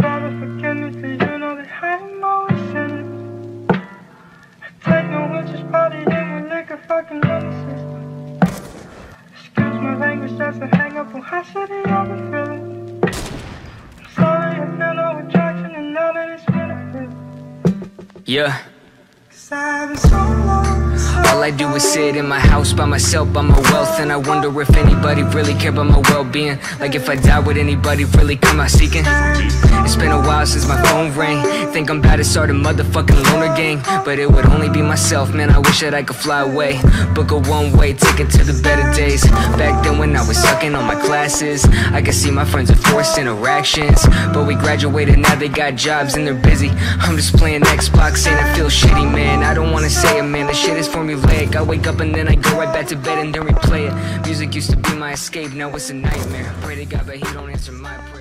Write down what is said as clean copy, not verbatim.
try to forget me, 'cause you know that I'm always sinning. I take no witch's body in with liquor fucking nemesis. Excuse my language, that's a hang up on how shitty I've been feeling. I'm sorry, I feel no attraction, and now that it's been a feel. Yeah. 'Cause I've been so long. All I do is sit in my house by myself, by my wealth, and I wonder if anybody really care about my well-being. Like if I die, would anybody really come out seeking? It's been a while since my phone rang. Think I'm about to start a motherfucking loner gang, but it would only be myself, man. I wish that I could fly away, book a one-way ticket to the better days. Back then when I was sucking on my classes, I could see my friends with forced interactions, but we graduated, now they got jobs and they're busy. I'm just playing Xbox and I feel shitty, man. I don't wanna say it, man, this shit is formulaic. I wake up and then I go right back to bed and then replay it. Music used to be my escape, now it's a nightmare. Pray to God but he don't answer my prayer.